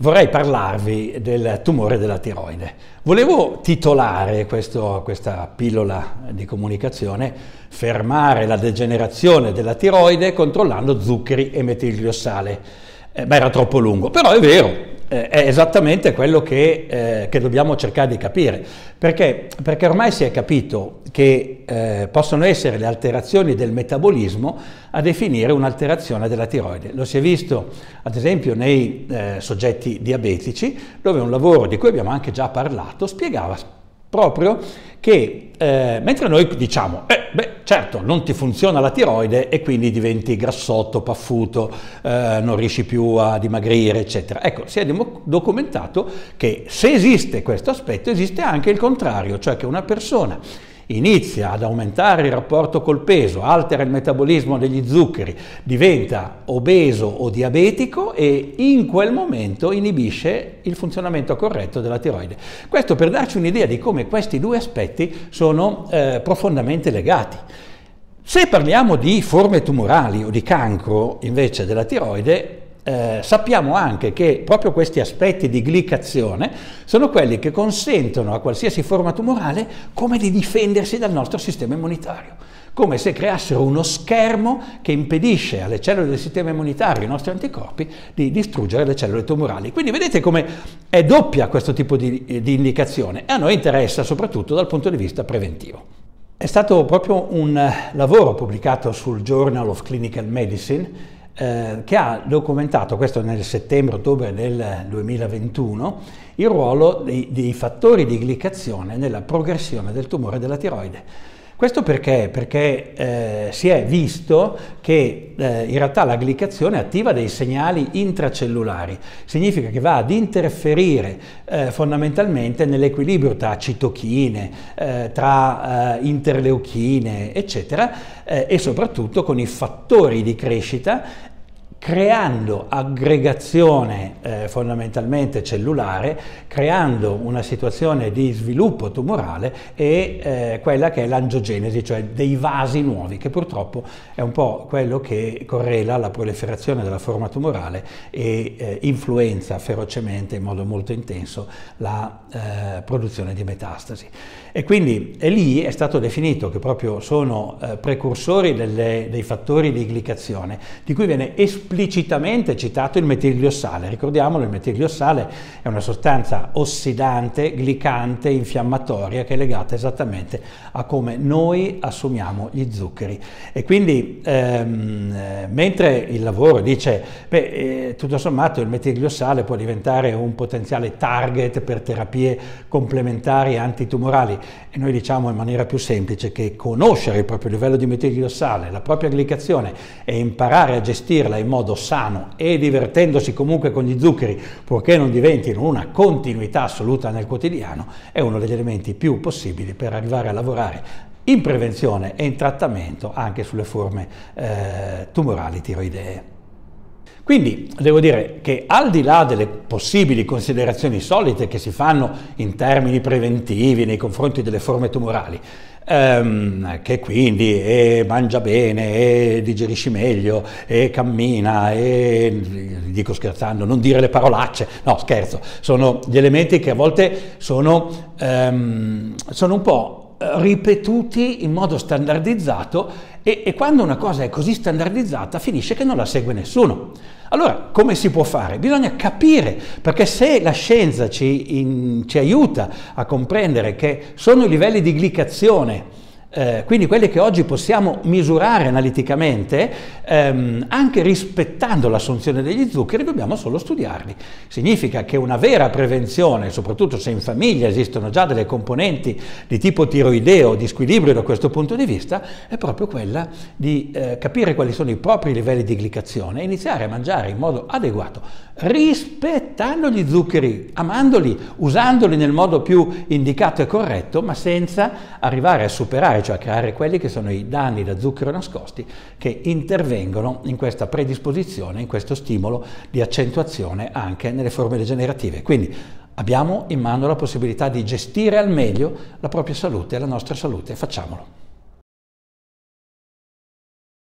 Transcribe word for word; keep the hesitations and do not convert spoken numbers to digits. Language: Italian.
Vorrei parlarvi del tumore della tiroide. Volevo titolare questo, questa pillola di comunicazione "Fermare la degenerazione della tiroide controllando zuccheri e metilgliossale". Eh, beh, era troppo lungo, però è vero. È esattamente quello che, eh, che dobbiamo cercare di capire, perché, perché ormai si è capito che eh, possono essere le alterazioni del metabolismo a definire un'alterazione della tiroide. Lo si è visto ad esempio nei eh, soggetti diabetici, dove un lavoro di cui abbiamo anche già parlato spiegava proprio che eh, mentre noi diciamo eh, beh, certo non ti funziona la tiroide e quindi diventi grassotto, paffuto, eh, non riesci più a dimagrire, eccetera. Ecco, si è documentato che se esiste questo aspetto, esiste anche il contrario, cioè che una persona inizia ad aumentare il rapporto col peso, altera il metabolismo degli zuccheri, diventa obeso o diabetico e in quel momento inibisce il funzionamento corretto della tiroide. Questo per darci un'idea di come questi due aspetti sono eh, profondamente legati. Se parliamo di forme tumorali o di cancro invece della tiroide, Eh, sappiamo anche che proprio questi aspetti di glicazione sono quelli che consentono a qualsiasi forma tumorale come di difendersi dal nostro sistema immunitario, come se creassero uno schermo che impedisce alle cellule del sistema immunitario, ai nostri anticorpi, di distruggere le cellule tumorali. Quindi vedete come è doppia questo tipo di, di indicazione e a noi interessa soprattutto dal punto di vista preventivo. È stato proprio un lavoro pubblicato sul Journal of Clinical Medicine Eh, che ha documentato, questo nel settembre-ottobre del duemilaventuno, il ruolo dei, dei fattori di glicazione nella progressione del tumore della tiroide. Questo perché? Perché eh, si è visto che eh, in realtà la glicazione attiva dei segnali intracellulari, significa che va ad interferire eh, fondamentalmente nell'equilibrio tra citochine, eh, tra eh, interleuchine, eccetera, eh, e soprattutto con i fattori di crescita, creando aggregazione eh, fondamentalmente cellulare, creando una situazione di sviluppo tumorale e eh, quella che è l'angiogenesi, cioè dei vasi nuovi, che purtroppo è un po' quello che correla la proliferazione della forma tumorale e eh, influenza ferocemente in modo molto intenso la eh, produzione di metastasi. E quindi e lì è stato definito che proprio sono eh, precursori delle, dei fattori di glicazione, di cui viene esplicitamente citato il metilgliossale. Ricordiamolo, il metilgliossale è una sostanza ossidante, glicante, infiammatoria, che è legata esattamente a come noi assumiamo gli zuccheri. E quindi ehm, mentre il lavoro dice, beh, eh, tutto sommato il metilgliossale può diventare un potenziale target per terapie complementari antitumorali, e noi diciamo in maniera più semplice che conoscere il proprio livello di metilgliossale, la propria glicazione e imparare a gestirla in modo sano e divertendosi comunque con gli zuccheri, purché non diventino una continuità assoluta nel quotidiano, è uno degli elementi più possibili per arrivare a lavorare in prevenzione e in trattamento anche sulle forme eh, tumorali tiroidee. Quindi devo dire che al di là delle possibili considerazioni solite che si fanno in termini preventivi nei confronti delle forme tumorali, ehm, che quindi eh, mangia bene, e digerisci meglio, e cammina, e dico scherzando, non dire le parolacce, no scherzo, sono gli elementi che a volte sono, ehm, sono un po' ripetuti in modo standardizzato e, e quando una cosa è così standardizzata finisce che non la segue nessuno. Allora, come si può fare? Bisogna capire, perché se la scienza ci, in, ci aiuta a comprendere che sono i livelli di glicazione, Eh, quindi quelli che oggi possiamo misurare analiticamente, ehm, anche rispettando l'assunzione degli zuccheri, dobbiamo solo studiarli. Significa che una vera prevenzione, soprattutto se in famiglia esistono già delle componenti di tipo tiroideo, di squilibrio da questo punto di vista, è proprio quella di eh, capire quali sono i propri livelli di glicazione e iniziare a mangiare in modo adeguato, rispettando gli zuccheri, amandoli, usandoli nel modo più indicato e corretto, ma senza arrivare a superare, cioè a creare quelli che sono i danni da zucchero nascosti che intervengono in questa predisposizione, in questo stimolo di accentuazione anche nelle forme degenerative. Quindi abbiamo in mano la possibilità di gestire al meglio la propria salute e la nostra salute, facciamolo.